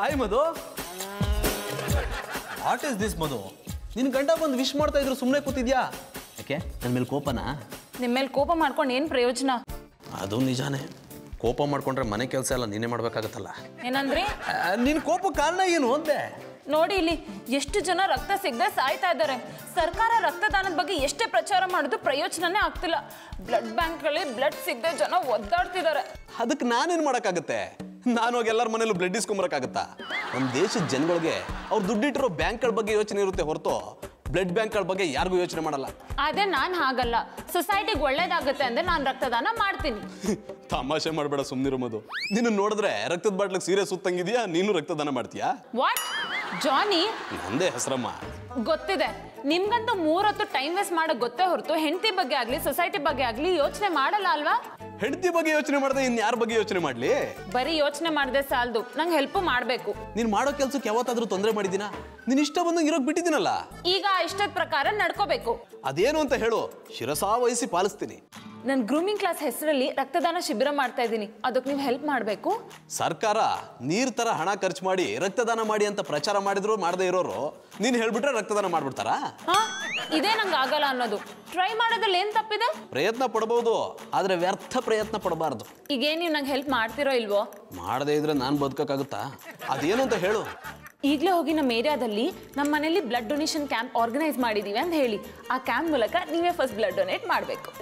Hi Madhu. What is this Madhu? ನಿನ್ ಗಂಡ ಬಂದು ವಿಶ್ ಮಾಡ್ತಾ ಇದ್ರು, ಸುಮ್ಮನೆ ಕೂತಿದ್ಯಾ? ಯಾಕೆ ನನ್ನ ಮೇಲೆ ಕೋಪನಾ? ನಿಮ್ಮ ಮೇಲೆ ಕೋಪ ಮಾಡ್ಕೊಂಡು ಏನು ಪ್ರಯೋಜನ? ಅದು ನಿಜಾನೇ. ಕೋಪ ಮಾಡ್ಕೊಂಡ್ರೆ ಮನೆ ಕೆಲಸ ಎಲ್ಲ ನೀನೇ ಮಾಡ್ಬೇಕಾಗತ್ತಲ್ಲ. ಏನಂದ್ರಿ? ನಿನ್ ಕೋಪ ಕಾರಣ ಏನು ಅಂದೆ? ನೋಡಿ ಇಲ್ಲಿ ಎಷ್ಟು ಜನ ರಕ್ತ ಸಿಗದೆ ಸಾಯ್ತಾ ಇದ್ದಾರೆ. ಸರ್ಕಾರ ರಕ್ತದಾನದ ಬಗ್ಗೆ ಎಷ್ಟೇ ಪ್ರಚಾರ ಮಾಡೋದು ಪ್ರಯೋಜನನೇ ಆಗ್ತಿಲ್ಲ. ಬ್ಲಡ್ ಬ್ಯಾಂಕ್ಗಳಲ್ಲಿ ಬ್ಲಡ್ ಸಿಗದೆ ಜನ ಒದ್ದಾಡ್ತಿದ್ದಾರೆ. ಅದಕ್ಕೆ ನಾನೇನು ಮಾಡೋಕ್ಕಾಗತ್ತೆ? ನಾನು ಹೋಗಿ ಎಲ್ಲರ ಮನೇಲೂ ಬ್ಲಡ್ ಇಸ್ಕೊಂಬರಕ್ಕಾಗತ್ತಾ? ನಮ್ಮ ದೇಶದ ಜನಗಳಿಗೆ ಅವ್ರು ದುಡ್ಡಿಟ್ಟಿರೋ ಬ್ಯಾಂಕ್ಗಳ ಬಗ್ಗೆ ಯೋಚನೆ ಇರುತ್ತೆ ಹೊರತು ಬ್ಲಡ್ ಬ್ಯಾಂಕ್ಗಳ ಬಗ್ಗೆ ಯಾರಿಗೂ ಯೋಚನೆ ಮಾಡಲ್ಲ. ಅದೇ ನಾನು ಹಾಗಲ್ಲ. ಸೊಸೈಟಿಗೆ ಒಳ್ಳೇದಾಗುತ್ತೆ ಅಂದ್ರೆ ನಾನು ರಕ್ತದಾನ ಮಾಡ್ತೀನಿ. ತಮಾಷೆ ಮಾಡಬೇಡ, ಸುಮ್ಮನಿರು ಮಧು. ನಿನ್ನ ನೋಡಿದ್ರೆ ರಕ್ತದ ಬಾಟ್ಲಿಗೆ ಸೀರೆ ಸುತ್ತಂಗಿದ್ಯಾ, ನೀನು ರಕ್ತದಾನ ಮಾಡ್ತೀಯಾ? What Johnny? ನಂದೇ ಹೆಸರಮ್ಮ. ಗೊತ್ತಿದೆ ನಿಮ್ಗಂತೂ 3 ಹೊತ್ತು ಟೈಮ್ ವೇಸ್ಟ್ ಮಾಡಕ್ ಗೊತ್ತೇ ಹೊರತು ಹೆಂಡತಿ ಬಗ್ಗೆ ಆಗ್ಲಿ ಸೊಸೈಟಿ ಬಗ್ಗೆ ಆಗ್ಲಿ ಯೋಚನೆ ಮಾಡಲ್ಲ ಅಲ್ವಾ? ಹೆಂಡತಿ ಬಗ್ಗೆ ಯೋಚನೆ ಮಾಡದೆ ಇನ್ ಯಾರ ಬಗ್ಗೆ ಯೋಚನೆ ಮಾಡ್ಲಿ? ಬರೀ ಯೋಚನೆ ಮಾಡದೆ ಸಾಲದು, ನಂಗೆ ಹೆಲ್ಪ್ ಮಾಡ್ಬೇಕು. ನೀನ್ ಮಾಡೋ ಕೆಲ್ಸಕ್ಕೆ ಯಾವತ್ತಾದ್ರೂ ತೊಂದರೆ ಮಾಡಿದಿನ? ನೀನ್ ಇಷ್ಟ ಬಂದಂಗೆ ಇರೋಕ್ ಬಿಟ್ಟಿದ್ದೀನಲ್ಲ. ಈಗ ಇಷ್ಟದ ಪ್ರಕಾರ ನಡ್ಕೋಬೇಕು. ಅದೇನು ಅಂತ ಹೇಳು, ಶಿರಸಾವಹಿಸಿ ಪಾಲಿಸ್ತೀನಿ. ನಾನು ಗ್ರೂಮಿಂಗ್ ಕ್ಲಾಸ್ ಹೆಸರಲ್ಲಿ ರಕ್ತದಾನ ಶಿಬಿರ ಮಾಡ್ತಾ ಇದ್ದೀನಿ. ಅದಕ್ಕೆ ನೀವು ಹೆಲ್ಪ್ ಮಾಡಬೇಕು. ಸರ್ಕಾರ ನೀರ್ ತರ ಹಣ ಖರ್ಚು ಮಾಡಿ ರಕ್ತದಾನ ಮಾಡಿ ಅಂತ ಪ್ರಚಾರ ಮಾಡಿದ್ರು ಮಾಡದೇ ಇರೋರು ನೀನ್ ಹೇಳ್ಬಿಟ್ರೆ ರಕ್ತದಾನ ಮಾಡ್ಬಿಡ್ತಾರಾ? ಇದೇ ನಂಗೆ ಆಗಲ್ಲ ಅನ್ನೋದು. ಟ್ರೈ ಮಾಡೋದ್ರಲ್ಲಿ ಏನ್ ತಪ್ಪಿದೆ? ಪ್ರಯತ್ನ ಪಡಬಹುದು, ಆದ್ರೆ ವ್ಯರ್ಥ ಪ್ರಯತ್ನ ಪಡಬಾರ್ದು. ಈಗೇನು ನೀವು ನಂಗೆ ಹೆಲ್ಪ್ ಮಾಡ್ತಿರೋ ಇಲ್ವೋ? ಮಾಡದೇ ಇದ್ರೆ ನಾನು ಬದುಕಕ್ಕಾಗುತ್ತಾ? ಅದೇನು ಅಂತ ಹೇಳು. ಈಗಲೇ ಹೋಗಿ ನಮ್ಮ ಏರಿಯಾದಲ್ಲಿ ನಮ್ಮ ಮನೇಲಿ ಬ್ಲಡ್ ಡೊನೇಷನ್ ಕ್ಯಾಂಪ್ ಆರ್ಗನೈಸ್ ಮಾಡಿದೀವಿ ಅಂತ ಹೇಳಿ. ಆ ಕ್ಯಾಂಪ್ ಮೂಲಕ ನೀವೇ ಫಸ್ಟ್ ಬ್ಲಡ್ ಡೊನೇಟ್ ಮಾಡಬೇಕು.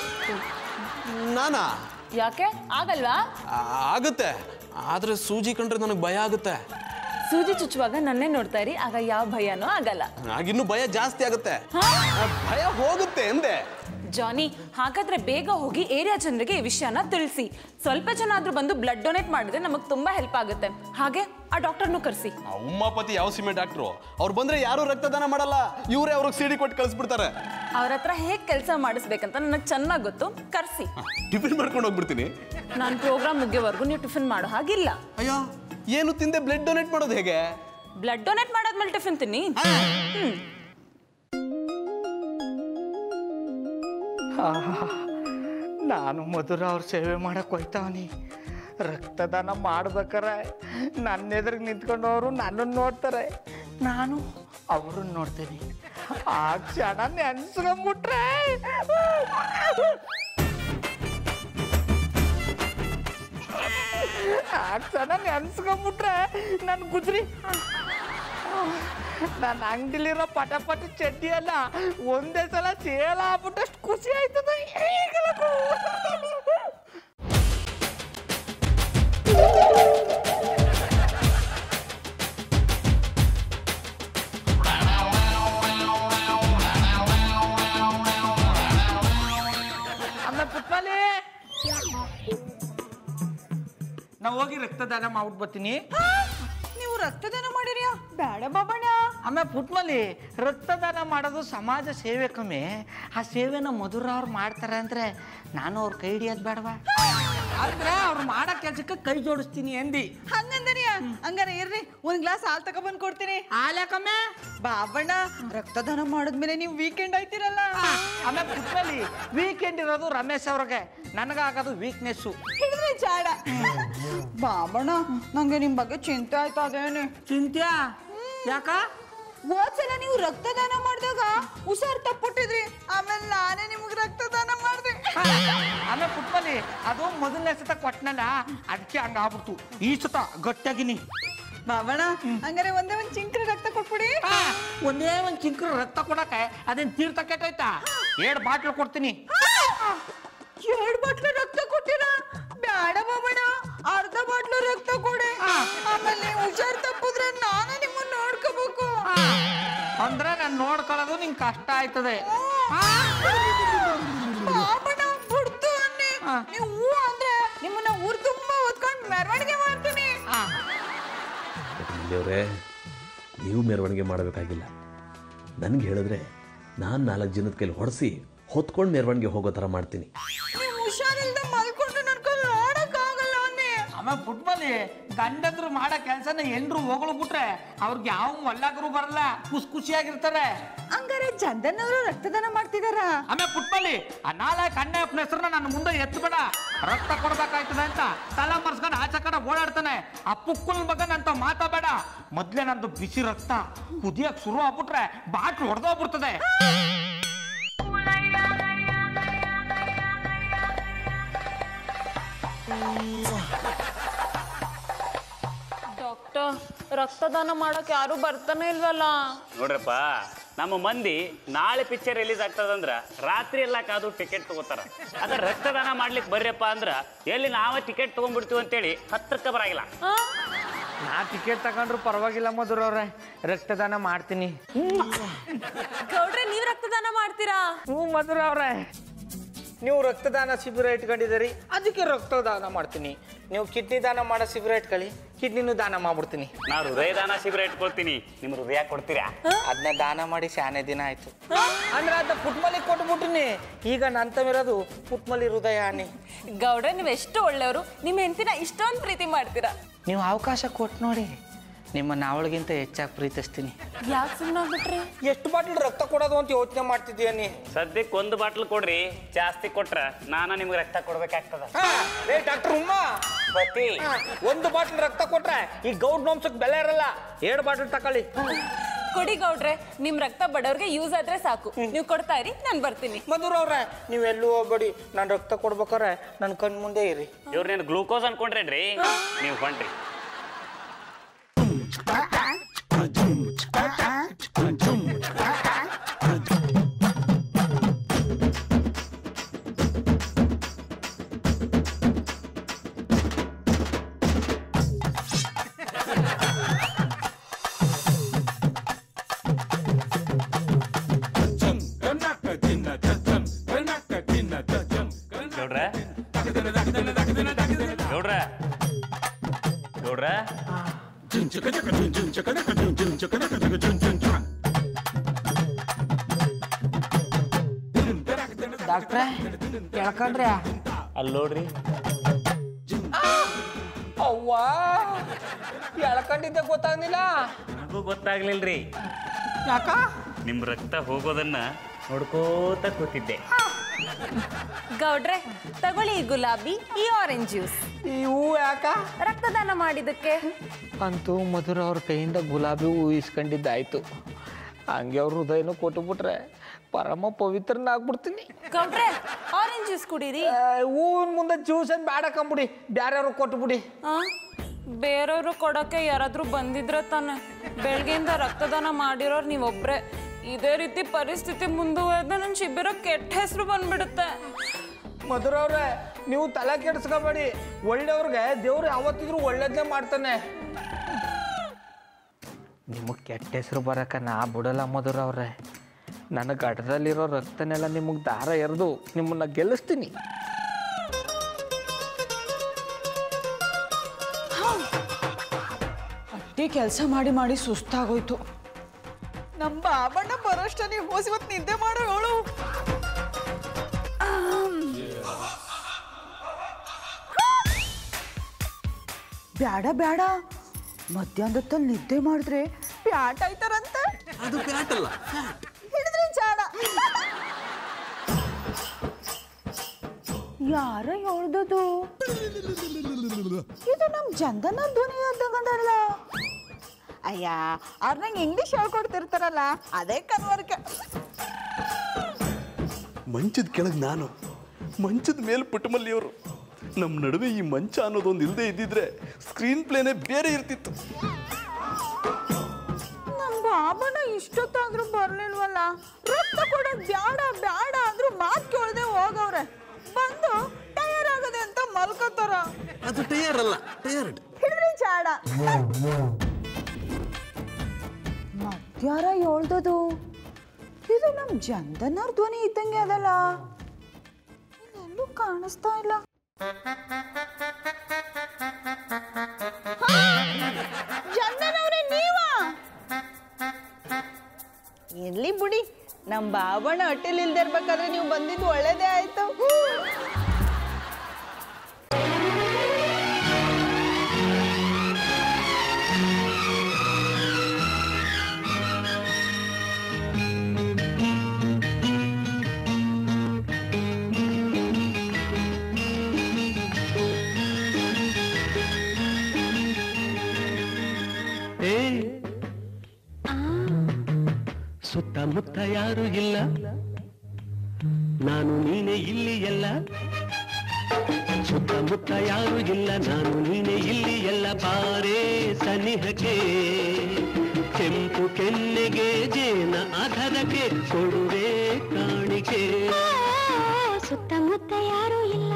ನಾನಾ? ಯಾಕೆ ಆಗಲ್ವಾ? ಆಗುತ್ತೆ, ಆದ್ರೆ ಸೂಜಿ ಕಂಡ್ರೆ ನನಗೆ ಭಯ ಆಗುತ್ತೆ. ಸೂಜಿ ಚುಚ್ಚುವಾಗ ನನ್ನೇ ನೋಡ್ತಾ ಇರಿ, ಆಗ ಯಾವ ಭಯನೂ ಆಗಲ್ಲ. ಆಗಿನ್ನೂ ಭಯ ಜಾಸ್ತಿ ಆಗುತ್ತೆ. ಭಯ ಹೋಗುತ್ತೆ ಎಂದೆ. ಜಾನಿ, ಹಾಗಾದ್ರೆ ಬೇಗ ಹೋಗಿ ಏರಿಯಾ ಜನರಿಗೆ ಈ ವಿಷಯನ ತಿಳಿಸಿ. ಸ್ವಲ್ಪ ಜನ ಆದ್ರೂ ಬಂದು ಬ್ಲಡ್ ಡೊನೇಟ್ ಮಾಡಿದ್ರೆ ನಮಗೆ ತುಂಬಾ ಹೆಲ್ಪ್ ಆಗುತ್ತೆ. ಹಾಗೆ ಆ ಡಾಕ್ಟರ್ನು ಕರೆಸಿ. ಉಮಾಪತಿ ಯಾವ ಸಿಮೆ ಡಾಕ್ಟ್ರು? ಅವ್ರು ಬಂದ್ರೆ ಯಾರು ರಕ್ತದಾನ ಮಾಡಲ್ಲ, ಇವರೇ ಅವ್ರಿಗೆ ಸಿಡಿ ಕೊಟ್ಟು ಕಳಿಸ್ಬಿಡ್ತಾರೆ. ಅವ್ರ ಹತ್ರ ಹೇಗೆ ಕೆಲಸ ಮಾಡಿಸ್ಬೇಕಂತ ನನಗೆ ಚೆನ್ನಾಗಿ ಗೊತ್ತು. ಕರೆಸಿ. ಟಿಫಿನ್ ಮಾಡ್ಕೊಂಡು ಹೋಗ್ಬಿಡ್ತೀನಿ. ನಾನು ಪ್ರೋಗ್ರಾಮ್ ಮುಗಿಯೋವರೆಗೂ ನೀವು ಟಿಫಿನ್ ಮಾಡೋ ಹಾಗಿಲ್ಲ. ಅಯ್ಯೋ, ಏನು ತಿಂದೆ ಬ್ಲಡ್ ಡೊನೇಟ್ ಮಾಡೋದು ಹೇಗೆ? ಬ್ಲಡ್ ಡೊನೇಟ್ ಮಾಡಾದ್ಮೇಲೆ ಟಿಫಿನ್ ತಿನ್ನಿ. ನಾನು ಮಧುರ ಅವ್ರ ಸೇವೆ ಮಾಡಕ್ಕೆ ಹೋಯ್ತಾವನಿ. ರಕ್ತದಾನ ಮಾಡ್ಬೇಕಾರೆ ನನ್ನ ಎದುರಿಗೆ ನಿಂತ್ಕೊಂಡು ಅವರು ನನ್ನನ್ನು ನೋಡ್ತಾರೆ, ನಾನು ಅವ್ರನ್ನ ನೋಡ್ತೀನಿ. ಆ ಕ್ಷಣ ನೆನ್ಸ್ಕೊಂಬಿಟ್ರೆ ನನ್ನ ಗುಜ್ರಿ ನನ್ನ ಅಂಗಡಿಲಿರೋ ಪಟ ಚಡ್ಡಿ ಅಲ್ಲ ಒಂದೇ ಸಲ ಸೇಲ್ ಆಗ್ಬಿಟ್ಟಷ್ಟು ಖುಷಿ ಆಯ್ತದ. ಅಮ್ಮ ಪುಟ್ಪಾಲಿ, ನಾವು ಹೋಗಿ ರಕ್ತದಾನ ಮಾಡ್ಬಿಟ್ಟು ಬರ್ತೀನಿ. ನೀವು ರಕ್ತದಾನ ಮಾಡಿರಿಯಾ? ಬೇಡ ಬಾಬಣ್ಣ. ಆಮೇಲೆ ಪುಟ್ಮಲ್ಲಿ ರಕ್ತದಾನ ಮಾಡೋದು ಸಮಾಜ ಸೇವೆ ಕಮ್ಮಿ. ಆ ಸೇವೆನ ಮಧುರ ಅವ್ರು ಮಾಡ್ತಾರೆ ಅಂದ್ರೆ ನಾನು ಅವ್ರ ಕೈ ಹಿಡಿಯೋದು ಬೇಡವಾ? ಅಂದ್ರೆ ಅವ್ರು ಮಾಡೋ ಕೆಲಸಕ್ಕೆ ಕೈ ಜೋಡಿಸ್ತೀನಿ ಅಂದಿ. ಹಂಗಂದನಿಯ? ಹಂಗಾರ ಇರ್ರಿ, ಒಂದ್ ಗ್ಲಾಸ್ ಹಾಲು ತಗೊಬಂದ್ ಕೊಡ್ತೀನಿ. ಹಾಲ್ಯಾಕಮ್ಮೆ? ಬಾಬಣ್ಣ, ರಕ್ತದಾನ ಮಾಡಿದ್ಮೇಲೆ ನೀವು ವೀಕೆಂಡ್ ಆಯ್ತಿರಲ್ಲ. ಆಮೇಲೆ ಪುಟ್ಮಲ್ಲಿ ವೀಕೆಂಡ್ ಇರೋದು ರಮೇಶ್ ಅವ್ರಿಗೆ, ನನಗಾಗೋದು ವೀಕ್ನೆಸ್ಸು. ಹಿಡಿದ್ರೆ ಜಾಡ. ಬಾಬಣ್ಣ, ನಂಗೆ ನಿಮ್ ಬಗ್ಗೆ ಚಿಂತೆ ಆಯ್ತಾ? ಅದೇನೆ ಚಿಂತ್ಯಾ? ಯಾಕ? ಹೋದ್ಸಲ ನೀವು ರಕ್ತದಾನ ಮಾಡಿದಾಗ ಹುಷಾರ್ ತಪ್ಪಿಟ್ಟಿದ್ರಿ, ಆಮೇಲೆ ನಾನೇ ನಿಮ್ಗೆ ರಕ್ತದಾನ ಮಾಡಿದೆ. ಆಮೇಲೆ ಪುಟ್ಮಲ್ಲಿ ಅದು ಮೊದಲನೇ ಸತ ಕೊಟ್ಟನಲ್ಲ, ಅದಕ್ಕೆ ಹಂಗಾಗ್ಬಿಡ್ತು. ಈ ಸತ ಗಟ್ಟಿಯಾಗಿನಿ. ಬಾಬಣ್ಣ, ಹಂಗಾರೆ ಒಂದೇ ಒಂದ್ ಚಿಂಕ್ರಿ ರಕ್ತ ಕೊಟ್ಬಿಡಿ. ಒಂದೇ ಒಂದ್ ಚಿಂಕ್ರಿ ರಕ್ತ ಕೊಡಕ್ಕೆ ಅದೇನ್ ತೀರ್ಥ ಕೆಟ್ಟೋಯ್ತಾ? 2 ಬಾಟ್ಲು ಕೊಡ್ತೀನಿ. 2 ಬಾಟ್ಲು ರಕ್ತ ಕೊಟ್ಟಿರಾ? ಬೇಡ ಬಾಬಣ್ಣ, ಅರ್ಧ ಬಾಟ್ಲು ರಕ್ತ ಕೊಡಿ. ಆಮೇಲೆ ನೀವು ಹುಷಾರ್ ತಪ್ಪಿದ್ರೆ ನಾನೇ ನಿಮ್ಮನ್ನ ನೋಡ್ಕೋಬೇಕು. ಅಂದ್ರೆ ನಾನು ನೋಡ್ಕೊಳ್ಳೋದು ನಿಂಗೆ ಕಷ್ಟ ಆಯ್ತದೆ. ಬಾಬಣ್ಣ, ಬಿಡ್ತು ಅನ್ನಿ. ನೀವು ಹೂ ಅಂದ್ರೆ ನಿಮ್ಮನ್ನ ಊರ್ ತುಂಬಾ ಹೊತ್ಕೊಂಡು ಮೆರವಣಿಗೆ ಮಾಡ್ತೀನಿ. ದೇವ್ರೆ, ನೀವು ಮೆರವಣಿಗೆ ಮಾಡಬೇಕಾಗಿಲ್ಲ. ನನ್ಗೆ ಹೇಳಿದ್ರೆ ನಾನು 4 ಜನದ ಕೈಲಿ ಹೊಡೆಸಿ ಹೊತ್ಕೊಂಡು ಮೆರವಣಿಗೆ ಹೋಗೋ ಥರ ಮಾಡ್ತೀನಿ. ನೀವು ಹುಷಾರಿಲ್ದೆ ಮಲ್ಕೊಂಡು ನಡ್ಕೊಂಡು ನೋಡಕ್ಕಾಗಲ್ಲ ಅನ್ನಿ. ಆಮೇಲೆ ಪುಟ್ಬಲಿ ಗಂಡಂದ್ರು ಮಾಡೋ ಕೆಲಸನ ಹೆಂಡ್ರು ಹೋಗಳು ಬಿಟ್ರೆ ಅವ್ರಿಗೆ ಯಾವ ಒಲ್ಲಾಗರು ಬರಲ್ಲ ಖುಷಿಯಾಗಿರ್ತಾರೆ. ಹಂಗಾರೆ ಚಂದನ್ ಅವರು ರಕ್ತದಾನ ಮಾಡ್ತಿದಾರ? ಆಮೇಲೆ ಪುಟ್ಬಲಿ ಆ ನಾಲ್ಕು ಅಣ್ಣಪ್ಪನ ಹೆಸರನ್ನ ನನ್ನ ಮುಂದೆ ಎತ್ತಬೇಡ, ರಕ್ತ ಕೊಡ್ಬೇಕಾಯ್ತದೆ ಅಂತ ತಲೆ ಮರ್ಸ್ಕೊಂಡು ಆಚೆ ಕಡೆ ಓಡಾಡ್ತಾನೆ. ಆ ಪುಕ್ಕಲ್ ಮಗನ್ ಅಂತ ಮಾತಾಬೇಡ. ಮೊದ್ಲೇ ನಂದು ಬಿಸಿ ರಕ್ತ ಕುದಿಯಕ್ ಶುರು ಆಗ್ಬಿಟ್ರೆ ಬಾಟ್ಲು ಹೊಡೆದೋಗ್ಬಿಡ್ತದೆ. ಡಾಕ್ಟರ್, ರಕ್ತದಾನ ಮಾಡಕ್ ಯಾರು ಬರ್ತಾನೆ ಇಲ್ವಲ್ಲ? ನೋಡ್ರಪ್ಪ, ನಮ್ಮ ಮಂದಿ ನಾಳೆ ಪಿಕ್ಚರ್ ರಿಲೀಸ್ ಆಗ್ತದಂದ್ರ ರಾತ್ರಿ ಎಲ್ಲ ಕಾದು ಟಿಕೆಟ್ ತಗೋತಾರ. ಅದ್ರ ರಕ್ತದಾನ ಮಾಡ್ಲಿಕ್ಕೆ ಬರ್ರಪ್ಪ ಅಂದ್ರ ಎಲ್ಲಿ ನಾವೇ ಟಿಕೆಟ್ ತಗೊಂಡ್ಬಿಡ್ತೀವಿ ಅಂತೇಳಿ ಹತ್ರಕ್ಕೆ ಬರಾಗಿಲ್ಲ. ನಾ ಟಿಕೆಟ್ ತಗೊಂಡ್ರು ಪರವಾಗಿಲ್ಲ ಮಧುರವ್ರೆ, ರಕ್ತದಾನ ಮಾಡ್ತೀನಿ. ಗೌಡ್ರೆ, ನೀವ್ ರಕ್ತದಾನ ಮಾಡ್ತೀರಾ? ಹ್ಞೂ ಮಧುರವ್ರೆ, ನೀವು ರಕ್ತದಾನ ಶಿಬಿರ ಇಟ್ಕೊಂಡಿದ್ದೀರಿ, ಅದಕ್ಕೆ ರಕ್ತದಾನ ಮಾಡ್ತೀನಿ. ನೀವು ಕಿಡ್ನಿ ದಾನ ಮಾಡೋ ಶಿಬಿರ ಇಟ್ಕೊಳ್ಳಿ, ಕಿಡ್ನಿನೂ ದಾನ ಮಾಡ್ಬಿಡ್ತೀನಿ. ನಾ ಹೃದಯ ದಾನ ಶಿಬಿರ ಇಟ್ಕೊಳ್ತೀನಿ, ನಿಮ್ ಹೃದಯ ಕೊಡ್ತೀರಾ? ಅದನ್ನ ದಾನ ಮಾಡಿ ಶಾನೆ ದಿನ ಆಯ್ತು. ಅಂದ್ರೆ ಅದ ಪುಟ್ಮಲಿ ಕೊಟ್ಬಿಟ್ಟಿನಿ. ಈಗ ನಂತವಿರೋದು ಪುಟ್ಮಲಿ ಹೃದಯ ಹಾನಿ. ಗೌಡ್ರೆ, ನೀವ್ ಎಷ್ಟು ಒಳ್ಳೆಯವರು. ನಿಮ್ ಹೆಂಡತಿನ ಇಷ್ಟೊಂದು ಪ್ರೀತಿ ಮಾಡ್ತೀರಾ. ನೀವು ಅವಕಾಶ ಕೊಟ್ಟು ನೋಡಿ, ನಿಮ್ಮನ್ನ ಅವಳಿಗಿಂತ ಹೆಚ್ಚಾಗಿ ಪ್ರೀತಿಸ್ತೀನಿ. ಯಾಕೆ ಸುಮ್ಮನೆ ಆಗ್ಬಿಟ್ರಿ? ಎಷ್ಟು ಬಾಟ್ಲ್ ರಕ್ತ ಕೊಡೋದು ಅಂತ ಯೋಚನೆ ಮಾಡ್ತಿದ್ದೀಯ ನೀ? ಸದ್ಯಕ್ಕೆ ಒಂದು ಬಾಟ್ಲ್ ಕೊಡ್ರಿ, ಜಾಸ್ತಿ ಕೊಟ್ರ ನಾನ ನಿಮ್ಗೆ ರಕ್ತ ಕೊಡ್ಬೇಕಾಗ್ತದ. ಡಾಕ್ಟರ್ ಉಮ್ಮಾ, ಪತಿ ಒಂದು ಬಾಟ್ಲ್ ರಕ್ತ ಕೊಟ್ರೆ ಈ ಗೌಡ್ ವಂಶಕ್ಕೆ ಬೆಲೆ ಇರಲ್ಲ. 2 ಬಾಟ್ಲ್ ತಕೊಳ್ಳಿ. ಕೊಡಿ ಗೌಡ್ರೆ, ನಿಮ್ ರಕ್ತ ಬಡವ್ರಿಗೆ ಯೂಸ್ ಆದ್ರೆ ಸಾಕು. ನೀವು ಕೊಡ್ತಾ ಇರಿ, ನಾನು ಬರ್ತೀನಿ. ಮಧುರವ್ರೆ, ನೀವೆಲ್ಲೂ ಹೋಗ್ಬೇಡಿ. ನಾನು ರಕ್ತ ಕೊಡ್ಬೇಕಾರೆ ನನ್ನ ಕಣ್ ಮುಂದೆ ಇರಿ. ಇವ್ರನ್ನೇನು ಗ್ಲೂಕೋಸ್ ಅನ್ಕೊಂಡ್ರೇನ್ರಿ? ನೀವು ಹೊಂಟ್ರಿ. ಗೌಡ್ರ ಗೌಡ್ರ ಡಾಕ್ಟ್ರೆ ಕೇಳ್ಕೊಂಡ್ರೆ ಅಲ್ಲಿ ನೋಡ್ರಿ. ಅವ್ವಾ, ಎಳ್ಕೊಂಡಿದ್ದೆ ಗೊತ್ತಾಗ್ಲಿಲ್ಲ. ನನಗೂ ಗೊತ್ತಾಗ್ಲಿಲ್ರಿ. ಯಾಕ? ನಿಮ್ ರಕ್ತ ಹೋಗೋದನ್ನ ನೋಡ್ಕೋತ ಕೂತಿದ್ದೆ. ಗೌಡ್ರೆ, ತಗೊಳ್ಳಿ ಈ ಗುಲಾಬಿ, ಈ ಆರೆಂಜ್ ಜ್ಯೂಸ್. ಈ ಹೂ ಯಾಕ? ರಕ್ತದಾನ ಮಾಡಿದ್ದಕ್ಕೆ. ಅಂತೂ ಮಧುರ ಅವ್ರ ಕೈಯಿಂದ ಗುಲಾಬಿ ಹೂ ಇಸ್ಕೊಂಡಿದ್ದಾಯ್ತು. ಹಂಗೆ ಅವ್ರ ಹೃದಯನೂ ಕೊಟ್ಟುಬಿಟ್ರೆ ಪರಮ ಪವಿತ್ರನಾಗ್ಬಿಡ್ತೀನಿ. ಗೌಡ್ರೆ, ಆರೆಂಜ್ ಜ್ಯೂಸ್ ಕುಡೀರಿ. ಹೂವಿನ ಮುಂದೆ ಜ್ಯೂಸ್ ಏನು ಬೇಡ ಕಂಬಿಡಿ, ಬೇರೆಯವ್ರು ಕೊಟ್ಬಿಡಿ. ಬೇರೆಯವರು ಕೊಡಕ್ಕೆ ಯಾರಾದ್ರೂ ಬಂದಿದ್ರೆ ತಾನೆ. ಬೆಳಗ್ಗೆಯಿಂದ ರಕ್ತದಾನ ಮಾಡಿರೋರು ನೀವೊಬ್ರೆ. ಇದೇ ರೀತಿ ಪರಿಸ್ಥಿತಿ ಮುಂದುವರೆದ್ರೆ ನನ್ನ ಶಿಬಿರ ಕೆಟ್ಟ ಹೆಸರು ಬಂದ್ಬಿಡುತ್ತೆ. ಮಧುರವ್ರೆ, ನೀವು ತಲೆ ಕೆಡಿಸ್ಕೋಬೇಡಿ. ಒಳ್ಳೆಯವ್ರಿಗೆ ದೇವ್ರು ಯಾವತ್ತಿದ್ರು ಒಳ್ಳೇದನ್ನೇ ಮಾಡ್ತಾನೆ. ನಿಮಗೆ ಕೆಟ್ಟ ಹೆಸರು ಬರೋಕೆ ನಾ ಬಿಡಲ್ಲ ಮಧುರವ್ರೆ. ನನ್ನ ಗಡ್ಡದಲ್ಲಿರೋ ರಕ್ತನೆಲ್ಲ ನಿಮಗೆ ದಾರ ಎರೆದು ನಿಮ್ಮನ್ನ ಗೆಲ್ಲಿಸ್ತೀನಿ. ಅಟ್ಟಿ ಕೆಲಸ ಮಾಡಿ ಮಾಡಿ ಸುಸ್ತಾಗೋಯ್ತು. ನಮ್ಮ ಬಾಬಣ್ಣ ಬರೋಷ್ಟಲ್ಲಿ ಹೋಸಿವತ್ತು ನಿದ್ದೆ ಮಾಡೋ ಅವಳು. ಬ್ಯಾಡ ಬ್ಯಾಡ, ಮಧ್ಯಾಹ್ನದಲ್ಲಿ ನಿದ್ದೆ ಮಾಡಿದ್ರೆ ಪ್ಯಾಟ್ ಆಯ್ತಾರಂತೆ. ಅದು ಪ್ಯಾಟ್ ಅಲ್ಲ, ಹಿಡಿದ್ರೆ ಚಾಡ. ಯಾರ ಹೇಳ್ದದು? ಇದು ನಮ್ ಚಂದನ ಧ್ವನಿ ಆದಂಗದಲ್ಲ. ಅಯ್ಯ, ಅವ್ರು ನಂಗೆ ಇಂಗ್ಲಿಷ್ ಹೇಳ್ಕೊಡ್ತಿರ್ತಾರಲ್ಲ, ಅದೇ ಕನ್ವರ್ಕ. ಮಂಚದ ಕೆಳಗೆ ನಾನು, ಮಂಚದ ಮೇಲೆ ಪುಟ್ಟಮಲ್ಲಿಯವರು. ನಮ್ಮ ನಡುವೆ ಈ ಮಂಚ ಅನ್ನೋದೊಂದು ಇಲ್ಲದೆ ಇದ್ದಿದ್ರೆ ಸ್ಕ್ರೀನ್ ಪ್ಲೇನೇ ಬೇರೆ ಇರ್ತಿತ್ತು. ನಮ್ಮ ಬಾಬಣ್ಣ ಇಷ್ಟೊತ್ತಾದ್ರೂ ಬರ್ಲಿಲ್ವಲ್ಲ. ರಕ್ತ ಕೊಡೋದು ಬ್ಯಾಡ ಬ್ಯಾಡ ಅಂದ್ರೂ ಮಾತು ಕೇಳದೆ ಹೋಗವ್ರೆ. ಬಂದು ಟಯರ್ ಆಗದೆ ಅಂತ ಮಲ್ಕೋತಾರ. ಅದು ಟಯರ್ ಅಲ್ಲ, ಟಯರ್ಡ್. ಹಿಡ್ರಿ ಚಾಡ. ಮಧ್ಯಾರ ಹೇಳ್ದದು ಇದು ನಮ್ ಚಂದನವ್ರ ಧ್ವನಿ ಇದ್ದಂಗೆ ಅದಲ್ಲ. ಇಲ್ಲೆಲ್ಲೂ ಕಾಣಿಸ್ತಾ ಇಲ್ಲ. ಚಂದನವ್ರೆ, ನೀವಾ? ಇರ್ಲಿ ಬಿಡಿ, ನಮ್ ಬಾಬಣ್ಣ ಹೊಟ್ಟೆಲಿ ಇಲ್ದೇ ಇರ್ಬೇಕಾದ್ರೆ ನೀವು ಬಂದಿದ್ದು ಒಳ್ಳೇದೇ ಆಯ್ತು. ಯಾರು ಇಲ್ಲ, ನಾನು ನೀನೇ ಇಲ್ಲಿ ಎಲ್ಲ. ಸುತ್ತಮುತ್ತ ಯಾರು ಇಲ್ಲ, ನಾನು ನೀನೇ ಇಲ್ಲಿ ಎಲ್ಲ. ಬಾರೇ ಸನಿಹಕ್ಕೆ, ಕೆಂಪು ಕೆನ್ನೆಗೆ ಜೇನ ಆಧಾರಕ್ಕೆ ಕೊಡುವೆ ಕಾಣಿಕೆ. ಸುತ್ತಮುತ್ತ ಯಾರೂ ಇಲ್ಲ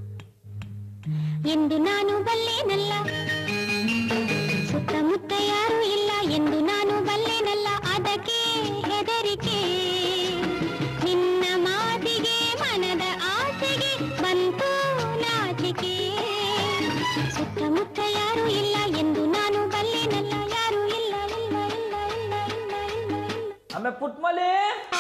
ಎಂದು ನಾನು ಬಲ್ಲೆನಲ್ಲ, ಸುತ್ತಮುತ್ತ ಯಾರೂ ಇಲ್ಲ ಎಂದು ನಾನು ಬಲ್ಲೆನಲ್ಲ. ಅದಕ್ಕೆ ಹೆದರಿಕೆ, ನಿನ್ನ ಮಾತಿಗೆ ಮನದ ಆಸೆಗೆ ಬಂತು ನಾಚಿಕೆ. ಸುತ್ತಮುತ್ತ ಯಾರೂ ಇಲ್ಲ ಎಂದು ನಾನು ಬಲ್ಲೆನಲ್ಲ, ಯಾರೂ ಇಲ್ಲ ಇಲ್ಲ ಇಲ್ಲ ಇಲ್ಲ ಇಲ್ಲ ಇಲ್ಲ ಇಲ್ಲ. ಆಮೇಲೆ ಪುಟ್ಮಲೆ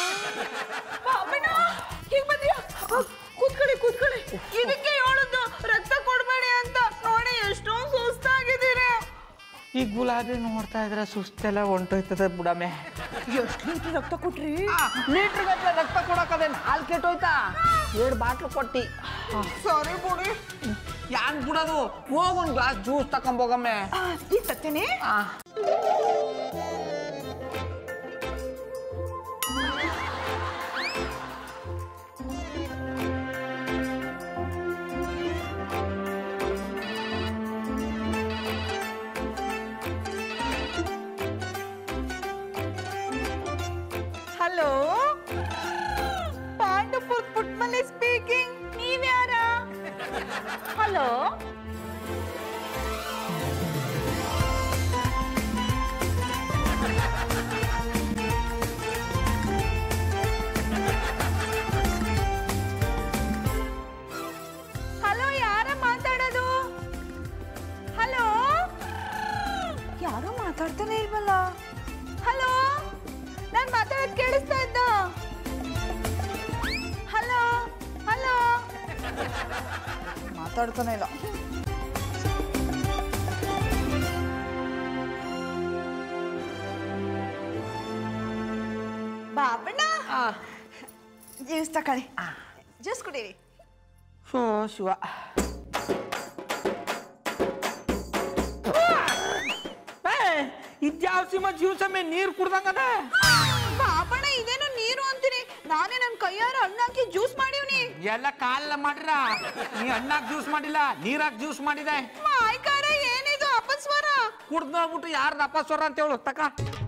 ಹೀಗ್ ಬಂದ್ಯಾ? ಕೂತ್ಕೊಳ್ಳಿ ಕೂತ್ಕೊಳ್ಳಿ. ಇದಕ್ಕೆ ಹೇಳುದು ರಕ್ತ ಕೊಡ್ಬೇಡಿ ಅಂತ. ನೋಡಿ ಎಷ್ಟೊಂದು ಸುಸ್ತಾಗಿದ್ದೀರಾ. ಈ ಗುಲಾಬಿ ನೋಡ್ತಾ ಇದ್ರೆ ಸುಸ್ತೆಲ್ಲ ಹೊಂಟೋಯ್ತದೆ ಬುಡಮೆ. ಎಷ್ಟು ಲೀಟ್ರ್ ರಕ್ತ ಕೊಟ್ರಿ? ಲೀಟ್ರ್ ಗಟ್ಟಲೆ ರಕ್ತ ಕೊಡಕದೇನು ಹಾಲು ಕೆಟ್ಟೋಯ್ತಾ? 2 ಬಾಟ್ಲು ಕೊಟ್ಟಿ. ಸಾರಿ ಬಿಡಿ. ಯಾನ್ ಬಿಡೋದು, ಹೋಗೊಂದು ಗ್ಲಾಸ್ ಜ್ಯೂಸ್ ತಕೊಂಬೋಗಮ್ಮೆ. ಈಗ ತತ್ತೇನೆ. Hello, Pandavapur Putmale speaking. ನೀವ್ಯಾರ? ಹಲೋ, ಹಲೋ, ಯಾರ ಮಾತಾಡೋದು? ಹಲೋ, ಯಾರು ಮಾತಾಡ್ತಾನೆ ಇಲ್ವಲ್ಲ. ಹಲೋ, ನಾನು ಮಾತಾಡೋದು ಕೇಳಿಸ್ತಾ ಇದ್ದ? ಹಲೋ ಹಲೋ, ಮಾತಾಡ್ತಾನೆ ಇಲ್ಲ. ಬಾಬಣ್ಣ, ಜ್ಯೂಸ್ ತಕೊಳ್ಳಿ. ಜ್ಯೂಸ್ ಕುಡೀರಿ. ಶೋ ಶಿವ. ಇದ್ಯಾವ ಸಿಮ ಜ್ಯೂಸಮ್ಮೆ ನೀರು ಕುಡ್ದಂಗದ. ಬಾಬಣ್ಣ, ಇದೇನು ನೀರು ಅಂತೀರಿ? ನಾನೇ ನನ್ನ ಕೈಯಾರ ಹಣ್ಣಾಕಿ ಜ್ಯೂಸ್ ಮಾಡೀವ್ನಿ. ಎಲ್ಲ ಕಾಲ ಮಾಡ್ರ. ನೀ ಹಣ್ಣಾಕ್ ಜ್ಯೂಸ್ ಮಾಡಿಲ್ಲ, ನೀರಾಕ್ ಜ್ಯೂಸ್ ಮಾಡಿದೆ. ಮಾಯ್ಕಾರ, ಏನಿದು ಅಪಸ್ವರ? ಕುಡ್ದು ನೋಡ್ಬಿಟ್ಟು ಯಾರ್ದು ಅಪಸ್ವರ ಅಂತ ಹೇಳು ತಕ.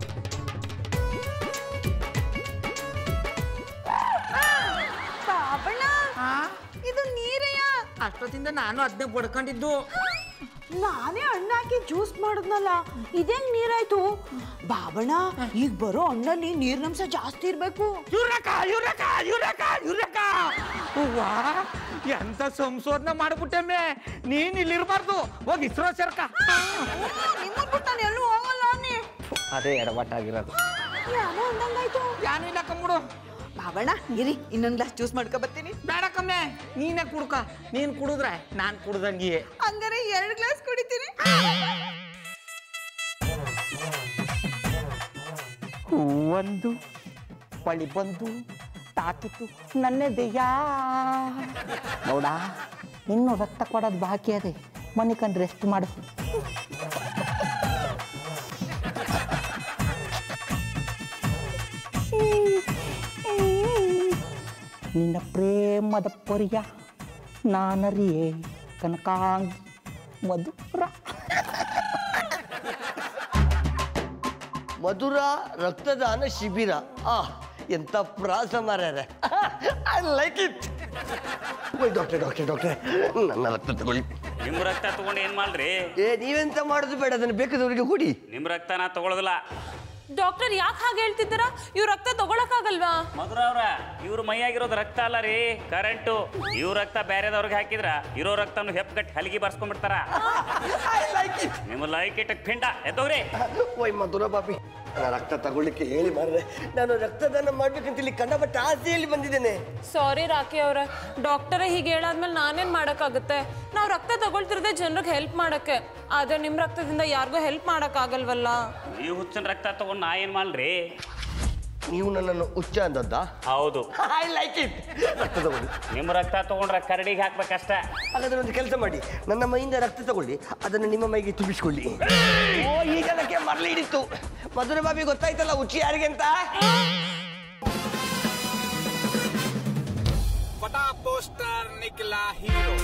ಬಾಬಣ್ಣ, ಇದು ನೀರೆಯ? ಅಷ್ಟೊತ್ತಿಂದ ನಾನು ಅದನ್ನೇ ಬಡ್ಕೊಂಡಿದ್ದು. ನಾನೇ ಹಣ್ಣಾಕಿ ಜ್ಯೂಸ್ ಮಾಡಿದ್ನಲ್ಲ, ಇದೇಂಗ್ ನೀರಾಯ್ತು? ಬಾಬಣ್ಣ, ಈಗ ಬರೋ ಹಣ್ಣಲ್ಲಿ ನೀರಿನಂಶ ಜಾಸ್ತಿ ಇರ್ಬೇಕು. ವಾ, ಎಂತ ಸಂಶೋಧನೆ ಮಾಡ್ಬಿಟ್ಟೆಮ್ಮೆ. ನೀನ್ ಇಲ್ಲಿರ್ಬಾರ್ದು, ಹೋಗಿ ಇಸ್ರೋ ಸೇರ್ಕ. ನಿಮ್ಮನ್ ಬಿಟ್ಟು ನಾನು ಎಲ್ಲೂ ಹೋಗಲ್ಲ ಅನ್ನಿ. ಅದೇ ಎಡವಟ್ಟಾಗಿರೋದು. ಯಾರೋ ಅಂದಂಗಾಯ್ತು. ಯಾನು ಇಲ್ಲ ಕಮ್ಬಿಡು. ಬಾಬಣ್ಣ, ಇರಿ ಇನ್ನೊಂದು ಗ್ಲಾಸ್ ಜ್ಯೂಸ್ ಮಾಡ್ಕೊ ಬರ್ತೀನಿ. ಬೇಡ ಕಮ್ಮೆ, ನೀನೇ ಕುಡ್ಕ. ನೀನ್ ಕುಡಿದ್ರೆ ನಾನ್ ಕುಡ್ದಂಗಿಯೇ. ಹಂಗಾರೆ 2 ಗ್ಲಾಸ್ ಕುಡಿತೀನಿ. ಒಂದು ಬಳಿ ಬಂದು ತಾಕಿತು ನನ್ನೆದೆಯ. ನೋಡ, ಇನ್ನು ರಕ್ತ ಕೊಡೋದು ಬಾಕಿ ಅದೇ. ಮನೆ ಕಂಡು ರೆಸ್ಟ್ ಮಾಡು. ನಿನ್ನ ಪ್ರೇಮದ ಪರಿಯ ನಾನರಿಯೇ ಕನಕಾಂಗಿ ಮಧುರ. ಮಧುರ ರಕ್ತದಾನ ಶಿಬಿರ. ಎಂತ ಪ್ರಾಸ ಮಾರ್ಯಾರೆ. I like it. ಡಾಕ್ಟ್ರೆ ಡಾಕ್ಟ್ರೆ ಡಾಕ್ಟ್ರೆ, ನನ್ನ ರಕ್ತ ತಗೊಳ್ಳಿ. ನಿಮ್ ರಕ್ತ ತಗೊಂಡು ಏನ್ ಮಾಡ್ರಿ? ನೀವೆಂತ ಮಾಡೋದು ಬೇಡ, ಅದನ್ನು ಬೇಕಾದವರಿಗೆ ಕೊಡಿ. ನಿಮ್ ರಕ್ತ ನಾ ತಗೊಳ್ಳೋದಿಲ್ಲ. ಡಾಕ್ಟರ್ ಯಾಕೆ ಹಾಗೆ ಹೇಳ್ತಿದ್ದೀರಾ? ಇವ್ ರಕ್ತ ತಗೊಳಕ್ಕಾಗಲ್ವಾ? ಮಧುರ ಅವ್ರ, ಇವ್ರ ಮೈಯಾಗಿರೋದು ರಕ್ತ ಅಲ್ಲ ರೀ, ಕರೆಂಟು. ಇವ್ರ ರಕ್ತ ಬೇರೆದವ್ರಿಗೆ ಹಾಕಿದ್ರ ಇರೋ ರಕ್ತನು ಹೆಪ್ಗಟ್ಟಿ ಹಲಿಗೆ ಬರ್ಸ್ಕೊಂಡ್ಬಿಡ್ತಾರ. ನಿಮ್ಮ ಲೈಕ್ ಇಟ್ ಪಿಂಡ ಎದ್ದವ್ರಿ. ಓಯ್ ಮಧುರ ಬಾಬಿ, ನನ್ನ ರಕ್ತ ತಗೊಳ್ಳಿಕ್ಕೆ ಹೇಳಿ ಮಾರ್ರೆ. ನಾನು ರಕ್ತದಾನ ಮಾಡ್ಬೇಕಂತ ಇಲ್ಲಿ ಕಂಡಪಟ್ಟ ಆಸೆಯಲ್ಲಿ ಬಂದಿದ್ದೇನೆ. ಸಾರಿ ರಾಕಿ ಅವ್ರೆ, ಡಾಕ್ಟರೇ ಹೀಗೆ ಹೇಳಾದ್ಮೇಲೆ ನಾನೇನ್ ಮಾಡಕ್ಕಾಗುತ್ತೆ? ನಾವು ರಕ್ತ ತಗೊಳ್ತಿರೋದೇ ಜನರಿಗೆ ಹೆಲ್ಪ್ ಮಾಡಕ್ಕೆ, ಆದ್ರೆ ನಿಮ್ ರಕ್ತದಿಂದ ಯಾರಿಗೂ ಹೆಲ್ಪ್ ಮಾಡಕ್ ಆಗಲ್ವಲ್ಲ. ನೀವು ಹುಚ್ಚನ್ ರಕ್ತ ತಗೊಂಡು ನಾ ಏನ್ ಮಾಡ್ರಿ? ನೀವು ನನ್ನನ್ನು ಹುಚ್ಚ ಅಂದದ್ದ? ಹೌದು. I like it. ರಕ್ತ ತಗೊಳ್ಳಿ. ನಿಮ್ಮ ರಕ್ತ ತಗೊಂಡ್ರೆ ಕರಡಿಗೆ ಹಾಕ್ಬೇಕಷ್ಟ. ಹಾಗಾದ್ರೆ ಒಂದು ಕೆಲಸ ಮಾಡಿ, ನನ್ನ ಮೈಯಿಂದ ರಕ್ತ ತಗೊಳ್ಳಿ, ಅದನ್ನು ನಿಮ್ಮ ಮೈಗೆ ತುಂಬಿಸ್ಕೊಳ್ಳಿ. ಓ, ಈಗ ಅದಕ್ಕೆ ಮರಳಿ ಹಿಡಿತು. ಮಧುರ ಬಾಬಿ ಗೊತ್ತಾಯ್ತಲ್ಲ ಹುಚ್ಚಿ ಯಾರಿಗೆ ಅಂತ. पोस्टर निकला hero.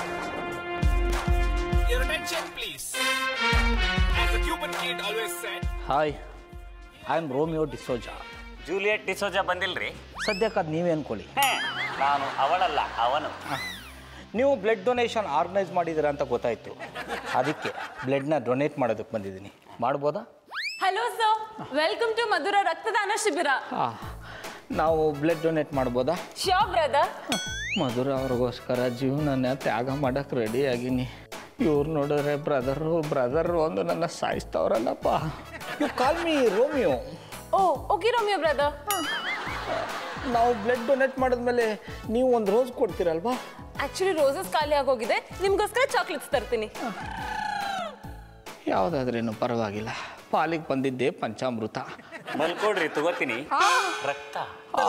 Your attention, please. As the Cuban kid always said. Hi, I am Romeo D'Souza. Juliet D'Souza ಬಂದಿಲ್ರಿ? ಸದ್ಯಕ್ಕೆ ಅದು ನೀವೇ ಅನ್ಕೊಳ್ಳಿ. ನಾನು ಅವಳಲ್ಲ, ಅವನು. ನೀವು ಬ್ಲಡ್ ಡೊನೇಷನ್ ಆರ್ಗನೈಸ್ ಮಾಡಿದ್ದೀರಾ ಅಂತ ಗೊತ್ತಾಯಿತು. ಅದಕ್ಕೆ ಬ್ಲಡ್ನ ಡೊನೇಟ್ ಮಾಡೋದಕ್ಕೆ ಬಂದಿದ್ದೀನಿ. ಮಾಡ್ಬೋದಾ? Hello sir, welcome to Madhura ರಕ್ತದಾನ ಶಿಬಿರ. ಹಾಂ, ನಾವು ಬ್ಲಡ್ ಡೊನೇಟ್ ಮಾಡ್ಬೋದಾ? Sure brother. ಮಧುರ ಅವ್ರಿಗೋಸ್ಕರ ಜೀವನನ ತ್ಯಾಗ ಮಾಡಕ್ಕೆ ರೆಡಿ ಆಗೀನಿ. ಇವ್ರು ನೋಡಿದ್ರೆ ಬ್ರದರು ಒಂದು ನನ್ನ ಸಾಯಿಸ್ತವ್ರಲ್ಲಪ್ಪ. You call me Romeo. Oh okay Romeo brother. ನಾವು ಬ್ಲಡ್ ಡೊನೇಟ್ ಮಾಡಿದ್ಮೇಲೆ ನೀವು ಒಂದು ರೋಸ್ ಕೊಡ್ತೀರಲ್ವಾ? ಆಕ್ಚುಲಿ ರೋಸಸ್ ಖಾಲಿ ಆಗೋಗಿದೆ, ನಿಮ್ಗೋಸ್ಕರ ಚಾಕ್ಲೇಟ್ಸ್ ತರ್ತೀನಿ. ಯಾವುದಾದ್ರೇನು ಪರವಾಗಿಲ್ಲ, ಪಾಲಿಗೆ ಬಂದಿದ್ದೆ ಪಂಚಾಮೃತ. ಮಲ್ಕೊಡ್ರಿ, ತಗೋತೀನಿ. ರಕ್ತ.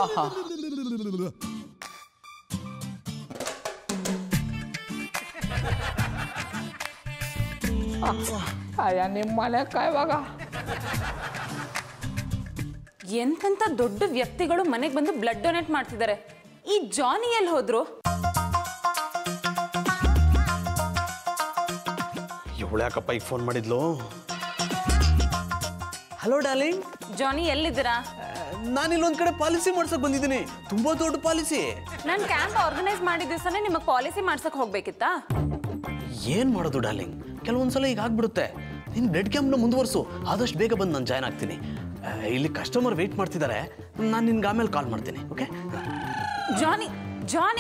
ಅಯ್ಯ, ನಿಮ್ಮ ಮನೆ ಕಾಯುವಾಗ ಎಂತೆಂಥ ದೊಡ್ಡ ವ್ಯಕ್ತಿಗಳು ಮನೆಗೆ ಬಂದು ಬ್ಲಡ್ ಡೊನೇಟ್ ಮಾಡ್ತಿದ್ದಾರೆ. ಈ ಜಾನಿ ಎಲ್ಲಿ ಹೋದ್ರು? ಇವಳು ಯಾಕಪ್ಪ ಈಗ ಫೋನ್ ಮಾಡಿದ್ಲು? Hello darling. ಜಾನಿ ಎಲ್ಲಿದ್ದೀರಾ? ನಾನಿಲ್ಲೊಂದ್ ಕಡೆ ಪಾಲಿಸಿ ಮಾಡ್ಸಕ್ ಬಂದಿದ್ದೀನಿ, ತುಂಬಾ ದೊಡ್ಡ ಪಾಲಿಸಿ. ನಾನು ಕ್ಯಾಂಪ್ ಆರ್ಗನೈಸ್ ಮಾಡಿದ ದಿವಸನೇ ನಿಮಗೆ ಪಾಲಿಸಿ ಮಾಡ್ಸಕ್ ಹೋಗ್ಬೇಕಿತ್ತಾ? ಏನ್ ಮಾಡೋದು ಡಾರ್ಲಿಂಗ್, ಕೆಲವೊಂದ್ಸಲ ಈಗ ಆಗ್ಬಿಡುತ್ತೆ. ನೀನ್ ಬ್ಲಡ್ ಕ್ಯಾಂಪ್ನ ಮುಂದುವರ್ಸು, ಆದಷ್ಟು ಬೇಗ ಬಂದು ನಾನು ಜಾಯ್ನ್ ಆಗ್ತೀನಿ. ಇಲ್ಲಿ ಕಸ್ಟಮರ್ ವೇಟ್ ಮಾಡ್ತಿದ್ದಾರೆ, ನಾನು ನಿನ್ಗೆ ಆಮೇಲೆ ಕಾಲ್ ಮಾಡ್ತೀನಿ. ಓಕೆ? Johnny Johnny.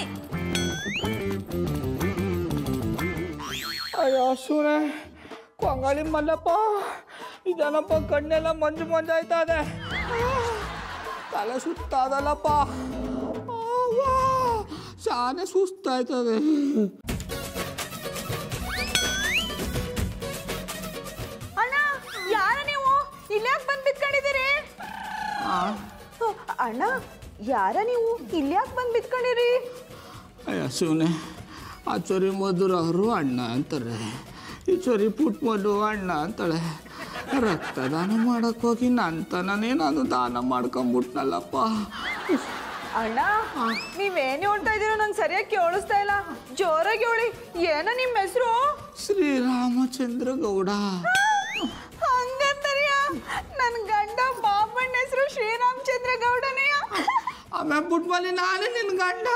ಅಯ್ಯೋ ಸುನೆ ಕೊಂಗಾಳಿ ಮಲ್ಲಪ್ಪ, ಇದೇನಪ್ಪ ಕಣ್ಣೆಲ್ಲ ಮಂಜು ಮಂಜಾಯ್ತಾ ಇದೆ, ತಲೆ ಸುತ್ತಾದಲ್ಲಪ್ಪ, ಶಾನೆ ಸುಸ್ತಾಯ್ತದೆ. ಅಣ್ಣ, ಯಾರ ನೀವು? ಇಲ್ಯಾಕ್ ಬಂದ್ ಬಿತ್ಕೊಂಡಿದ್ದೀರಿ? ಅಣ್ಣ, ಯಾರ ನೀವು? ಇಲ್ಯಾಕ್ ಬಂದ್ ಬಿತ್ಕೊಂಡಿರಿ? ಅಯ್ಯ ಸುನೆ, ಆ ಚೊರಿ ಮಧುರ ಅವರು ಅಣ್ಣ ಅಂತಾರೆ, ಈ ಚೊರಿ ಪುಟ್ ಮಧು ಅಣ್ಣ ಅಂತಾಳೆ. ರಕ್ತದಾನ ಮಾಡಕ್ ಹೋಗಿ ನಂತನೇ ನಾನು ದಾನ ಮಾಡ್ಕೊಂಬಿಟ್ನಲ್ಲಪ್ಪ. ಅಣ್ಣ, ನೀವೇನು ಹೇಳ್ತಾ ಇದ್ದೀರೋ ನಂಗೆ ಸರಿಯಾಗಿ ಕೇಳಿಸ್ತಾ ಇಲ್ಲ, ಜೋರಾಗಿ ಹೇಳಿ. ಏನ ನಿಮ್ಮ ಹೆಸರು? ಶ್ರೀರಾಮಚಂದ್ರ ಗೌಡ. ಹಂಗಂತರಿಯ? ನನ್ನ ಗಂಡ ಬಾಬಣ್ಣ ಹೆಸರು ಶ್ರೀರಾಮಚಂದ್ರ ಗೌಡನೆಯ. ಆಮೇಲೆ ಬಿಟ್ಬಲ್ಲಿ ನಾನೇ ನಿನ್ನ ಗಂಡ.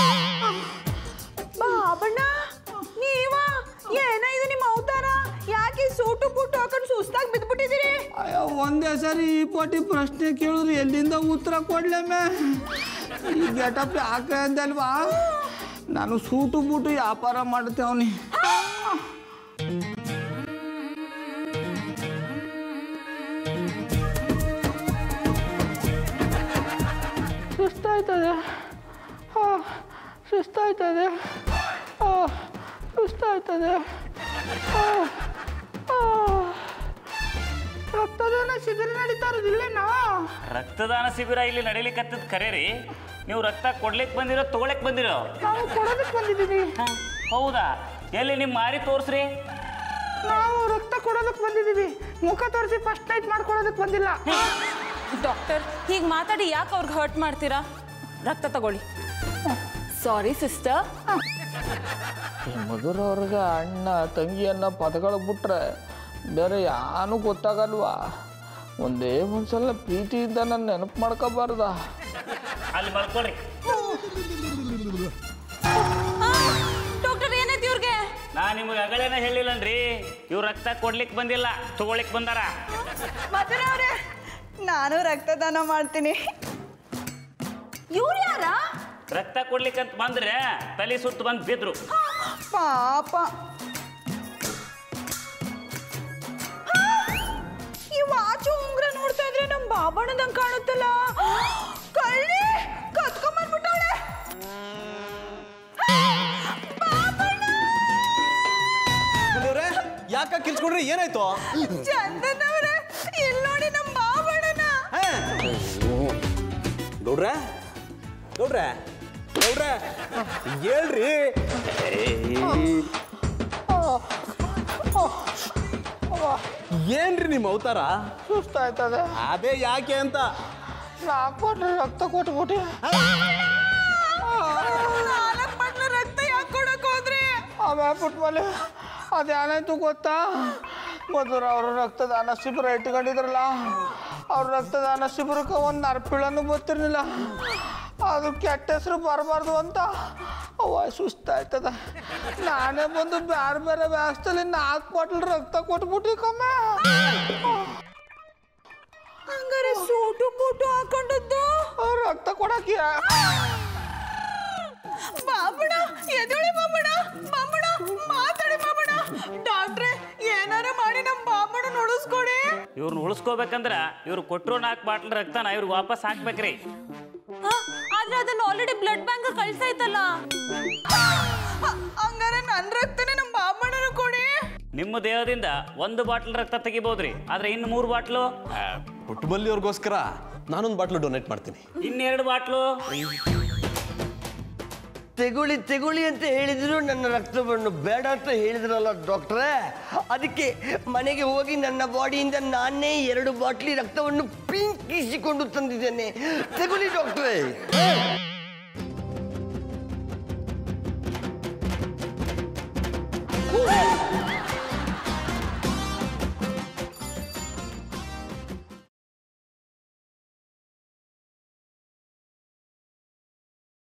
ಬಾಬಣ್ಣ ನೀವ? ಏನ ಇದು ನಿಮ್ಮ ಅವತಾರ? ಯಾಕೆ ಸೂಟು ಬೂಟು ಹಾಕೊಂಡು ಸುಸ್ತಾಗಿ ಬಿದ್ಬಿಟ್ಟಿದ್ದೀರಿ? ಅಯ್ಯೋ, ಒಂದೇ ಸರಿ ಈ ಪೋಟಿ ಪ್ರಶ್ನೆ ಕೇಳಿದ್ರು ಎಲ್ಲಿಂದ ಉತ್ತರ ಕೊಡ್ಲೇಮೆ? ಈ ಗೆಟಪ್ ಯಾಕೆ ಅಂದಲ್ವಾ? ನಾನು ಸೂಟು ಬೂಟು ವ್ಯಾಪಾರ ಮಾಡ್ತೇವನಿ. ಸುಸ್ತಾಯ್ತದೆ, ಸುಸ್ತಾಯ್ತದೆ, ಸುಸ್ತಾಯ್ತದೆ. ರಕ್ತದಾನ ಶಿಬಿರ ನಡೀತಾ ಇರೋದಿಲ್ಲೇನಾ? ರಕ್ತದಾನ ಶಿಬಿರ ಇಲ್ಲಿ ನಡೀಲಿಕ್ಕತ್ತದ ಖರೆ ರೀ. ನೀವು ರಕ್ತ ಕೊಡ್ಲಿಕ್ಕೆ ಬಂದಿರೋ ತಗೊಳಕ್ ಬಂದಿರೋ? ನಾವು ಕೊಡೋದಕ್ಕೆ ಬಂದಿದ್ದೀವಿ. ಹೌದಾ? ಎಲ್ಲಿ ನಿಮ್ಮ ಮಾರಿ ತೋರಿಸ್ರಿ. ನಾವು ರಕ್ತ ಕೊಡೋದಕ್ಕೆ ಬಂದಿದ್ದೀವಿ, ಮುಖ ತೋರಿಸಿ ಫಸ್ಟ್ ನೈಟ್ ಮಾಡ್ಕೊಡೋದಕ್ಕೆ ಬಂದಿಲ್ಲ. ಡಾಕ್ಟರ್, ಹೀಗೆ ಮಾತಾಡಿ ಯಾಕೆ ಅವ್ರಿಗೆ ಹರ್ಟ್ ಮಾಡ್ತೀರಾ? ರಕ್ತ ತಗೊಳ್ಳಿ. Sorry sister. ಈ ಮಧುರ ಅವ್ರಿಗೆ ಅಣ್ಣ ತಂಗಿ ಅನ್ನೋ ಪದಗಳು ಬಿಟ್ರೆ ಬೇರೆ ಯಾನು ಗೊತ್ತಾಗಲ್ವಾ? ಒಂದೇ ಒಂದ್ಸಲ ಪ್ರೀತಿಯಿಂದ ನಾನು ನೆನಪು ಮಾಡ್ಕೋಬಾರ್ದ? ಅಲ್ಲಿ ಮಲ್ಕೊಳ್ರಿ. ಡಾಕ್ಟರ್, ಏನೈತಿ ಇವ್ರಿಗೆ? ನಾ ನಿಮಗೆ ಅಗಳೇನ ಹೇಳಿಲ್ಲನ್ರಿ, ಇವ್ರು ರಕ್ತ ಕೊಡ್ಲಿಕ್ಕೆ ಬಂದಿಲ್ಲ, ತಗೊಳ್ಳಿಕ್ ಬಂದಾರ. ಮಧುರ ಅವ್ರೆ, ನಾನು ರಕ್ತದಾನ ಮಾಡ್ತೀನಿ. ಇವ್ರು ಯಾರ? ರಕ್ತ ಕೊಡ್ಲಿಕ್ಕಂತ ಬಂದ್ರೆ ತಲೆ ಸುತ್ತು ಬಂದು ಬಿದ್ರು. ಪಾಪ, ಈ ವಾಚು ಉಂಗ್ರ ನೋಡ್ತಾ ಇದ್ರೆ ನಮ್ ಬಾಬಣ್ಣದಂಗ್ ಕಾಣುತ್ತಲ್ಲ. ಕಳ್ಳಿ ಕತ್ಕೊಂಡ್ಬಂದ್ಬಿಟ್ಟವಳೆ. ಯಾಕ ಕಿಲ್ಸ್ಕೊಂಡ್ರಿ? ಏನಾಯ್ತು? ಚಂದನ್ ಅವ್ರೆ, ಇಲ್ಲಿ ನೋಡಿ ನಮ್ ಬಾಬಣ್ಣನ. ಗೌಡ್ರೆ, ಗೌಡ್ರೆ, ಗೌಡ್ರೆ, ಹೇಳ್ರಿ. ಏನ್ರಿ ನಿಮ್ಮ ಅವತಾರ? ಸುಸ್ತಾಯ್ತದೆ. ಅದೇ ಯಾಕೆ ಅಂತ. ನಾಲ್ಕು ಬಾಟ್ಲು ರಕ್ತ ಕೊಟ್ಬಿಟ್ಟು 4 ಬಾಟ್ಲು ಪುಟ್ಮಲ್ಲಿ ಅದೇನಾಯ್ತು ಗೊತ್ತಾ? ಮಧುರ ಅವರು ರಕ್ತದಾನ ಶಿಬಿರ ಇಟ್ಕೊಂಡಿದ್ರಲ್ಲ, ಅವ್ರ ರಕ್ತದಾನ ಶಿಬಿರಕ್ಕೆ ಒಂದು ನರ್ಪಿಳನ್ನು ಗೊತ್ತಿರಲಿಲ್ಲ. ಅದು ಕೆಟ್ಟ ಹೆಸರು ಬರಬಾರ್ದು ಅಂತ ಸುಸ್ತಾಯ್ತದ. ನಾನೇ ಬಂದು ಬೇರೆ ಬೇರೆ ವ್ಯಾಸದಲ್ಲಿ 4 ಬಾಟಲ್ ರಕ್ತ ಕೊಟ್ಬಿಟ್ಟು ಕಮ್ಮ. ಹಂಗಾರೆ ಸೂಟು ಬೂಟು ಹಾಕೊಂಡದ್ದು ರಕ್ತ ಕೊಡಕ್ಕೆ ಬಾಬಣ ಎದೊಳಿ ಬಾಬಣ ಬಾಬಣ ಮಾತಾಡಿ ಬಾಬಣ. ಡಾಕ್ಟ್ರೆ ಏನಾರ ಮಾಡಿ ನಮ್ಮ ಬಾಬಣ ಉಳಿಸ್ಕೊಡಿ. ಇವ್ರನ್ನ ಉಳಿಸ್ಕೋಬೇಕಂದ್ರ ಇವ್ರು ಕೊಟ್ಟರು 4 ಬಾಟ್ಲ್ ರಕ್ತನ ಇವ್ರಿಗೆ ವಾಪಸ್ ಹಾಕ್ಬೇಕ್ರಿ. ಆದ್ರೆ ಅದನ್ನ ಆಲ್ರೆಡಿ ಬ್ಲಡ್ ಬ್ಯಾಂಕ್ ಕಳ್ಸಾಯ್ತಲ್ಲ. ಹಂಗಾರೆ ನನ್ನ ರಕ್ತನೇ ನಮ್ಮ ಬಾಬಣ್ಣನ ಕೊಡಿ. ನಿಮ್ಮ ದೇಹದಿಂದ 1 ಬಾಟ್ಲ್ ರಕ್ತ ತೆಗಿಬೋದ್ರಿ, ಆದ್ರೆ ಇನ್ನು 3 ಬಾಟ್ಲು ಪುಟ್ಟಬಲ್ಲಿಯವ್ರಿಗೋಸ್ಕರ ನಾನೊಂದು ಬಾಟ್ಲು ಡೊನೇಟ್ ಮಾಡ್ತೀನಿ. ಇನ್ನು 2 ಬಾಟ್ಲು ತೆಗೊಳ್ಳಿ ತೆಗೊಳ್ಳಿ ಅಂತ ಹೇಳಿದ್ರು, ನನ್ನ ರಕ್ತವನ್ನು ಬೇಡ ಅಂತ ಹೇಳಿದ್ರಲ್ಲ ಡಾಕ್ಟ್ರೇ. ಅದಕ್ಕೆ ಮನೆಗೆ ಹೋಗಿ ನನ್ನ ಬಾಡಿಯಿಂದ ನಾನೇ 2 ಬಾಟ್ಲಿ ರಕ್ತವನ್ನು ಪಿಂಕಿಸಿಕೊಂಡು ತಂದಿದ್ದೇನೆ. ತೆಗೊಳ್ಳಿ ಡಾಕ್ಟ್ರೇ.